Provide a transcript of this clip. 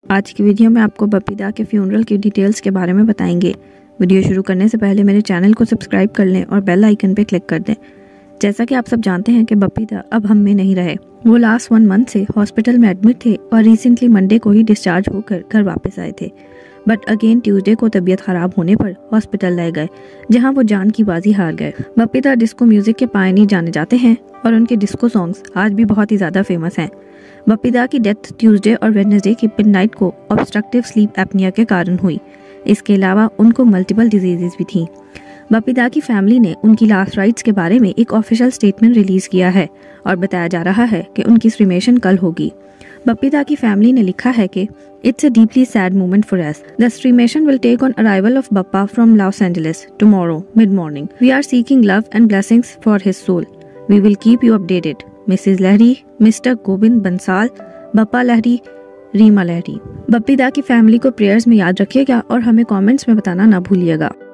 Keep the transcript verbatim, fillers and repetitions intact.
आज की वीडियो में आपको बप्पी दा के फ्यूनरल की डिटेल्स के बारे में बताएंगे। वीडियो शुरू करने से पहले मेरे चैनल को सब्सक्राइब कर लें और बेल आइकन पे क्लिक कर दें। जैसा कि आप सब जानते हैं कि बप्पी दा अब हम में नहीं रहे। वो लास्ट वन मंथ से हॉस्पिटल में एडमिट थे और रिसेंटली मंडे को ही डिस्चार्ज होकर घर वापस आए थे। बट अगेन ट्यूसडे को तबीयत खराब होने पर हॉस्पिटल ले गए, जहां वो जान की बाजी हार गए। बप्पी दा डिस्को म्यूजिक के पायनियर जाने जाते हैं और उनके डिस्को सॉन्ग्स आज भी बहुत ही ज्यादा फेमस हैं। बप्पी दा की डेथ ट्यूसडे और वेडनेसडे की मिडनाइट को ऑब्स्ट्रक्टिव स्लीप एपनिया के कारण हुई। इसके अलावा उनको मल्टीपल डिजीजेज भी थी। बप्पी दा की फैमिली ने उनकी लास्ट राइट्स के बारे में एक ऑफिशियल स्टेटमेंट रिलीज किया है और बताया जा रहा है कि उनकी क्रीमेशन कल होगी। बप्पी दा की फैमिली ने लिखा है कि it's a deeply sad moment for us. The cremation will take on arrival of Bappa from Los Angeles tomorrow mid morning. We are seeking love and blessings for his soul. We will keep you updated. Mrs Lahiri, Mr Govind Bansal, Bappa Lahiri, Rima Lahiri. Bappi da की family को prayers में याद रखिएगा और हमें comments में बताना ना भूलिएगा।